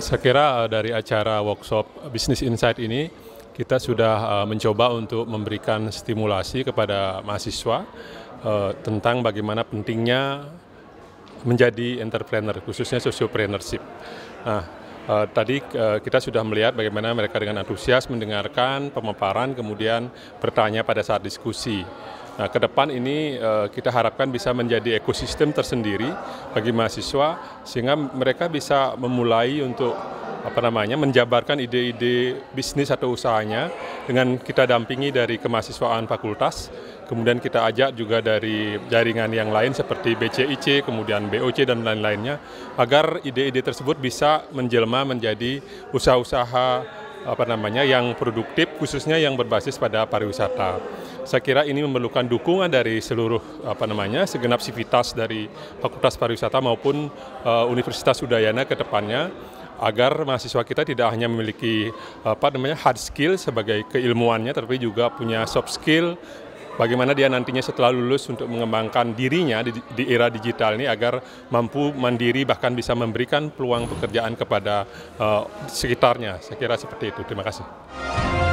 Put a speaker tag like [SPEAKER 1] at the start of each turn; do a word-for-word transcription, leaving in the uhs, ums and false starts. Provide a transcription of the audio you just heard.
[SPEAKER 1] Saya kira uh, dari acara workshop Business Insight ini kita sudah uh, mencoba untuk memberikan stimulasi kepada mahasiswa uh, tentang bagaimana pentingnya menjadi entrepreneur, khususnya sociopreneurship. Nah, uh, tadi uh, kita sudah melihat bagaimana mereka dengan antusias mendengarkan pemaparan, kemudian bertanya pada saat diskusi. Nah, ke depan ini uh, kita harapkan bisa menjadi ekosistem tersendiri bagi mahasiswa sehingga mereka bisa memulai untuk apa namanya menjabarkan ide-ide bisnis atau usahanya dengan kita dampingi dari kemahasiswaan fakultas, kemudian kita ajak juga dari jaringan yang lain seperti B C I C, kemudian B O C dan lain-lainnya agar ide-ide tersebut bisa menjelma menjadi usaha-usaha apa namanya yang produktif, khususnya yang berbasis pada pariwisata. Saya kira ini memerlukan dukungan dari seluruh apa namanya segenap sivitas dari Fakultas Pariwisata maupun uh, Universitas Udayana ke depannya agar mahasiswa kita tidak hanya memiliki apa namanya hard skill sebagai keilmuannya, tapi juga punya soft skill. Bagaimana dia nantinya setelah lulus untuk mengembangkan dirinya di, di era digital ini agar mampu mandiri bahkan bisa memberikan peluang pekerjaan kepada uh, sekitarnya. Saya kira seperti itu. Terima kasih.